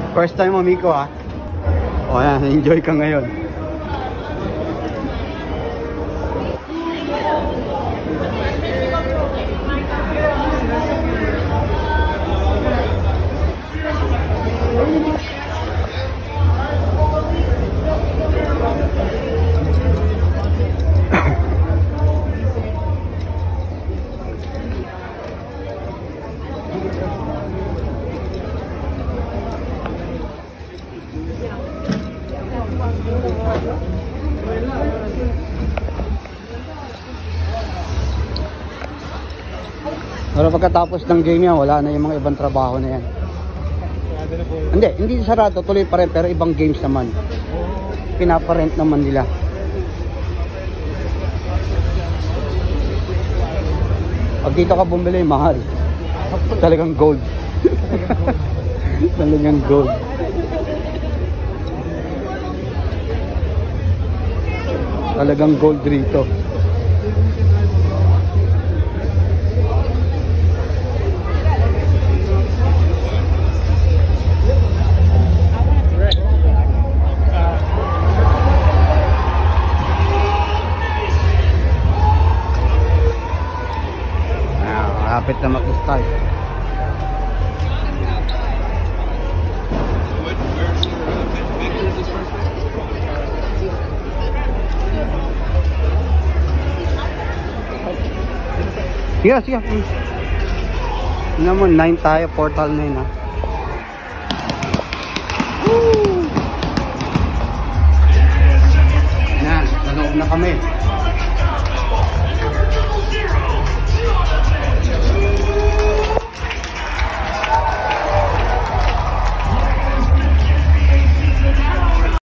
First time mo, Miko, ha? O, yan. Enjoy ka ngayon. Pero pagkatapos ng game yan, wala na yung mga ibang trabaho na yan. Hindi sarado, tuloy pa rin, pero ibang games naman. Pinaparent naman nila. Pag dito ka bumili, mahal. Talagang gold. Talagang gold. Talagang gold rito. Kapit na mag-start. Sige. Tingnan mo, 9 tayo, portal 9, ha. Woo! Yan, sa loob na kami.